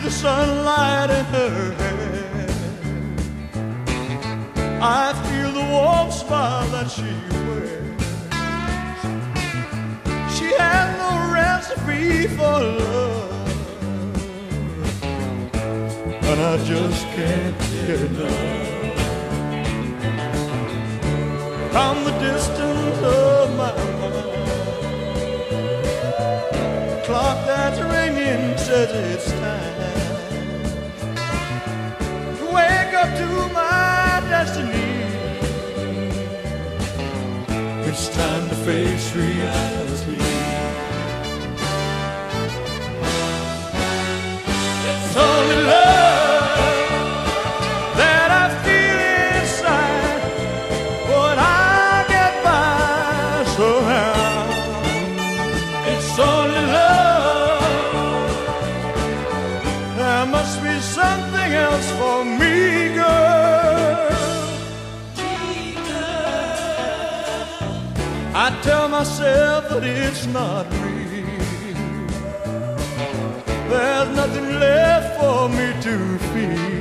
the sunlight in her hair. I feel the warm smile that she wears. She has no recipe for love, and I just can't get enough. From the distance of my mind, the clock that's ringing says it's time to wake up to my destiny. It's time to face reality. It's only love that I feel inside, but I get by somehow. It's only love. There must be something else for me, girl. I tell myself that it's not real. There's nothing left for me to feel.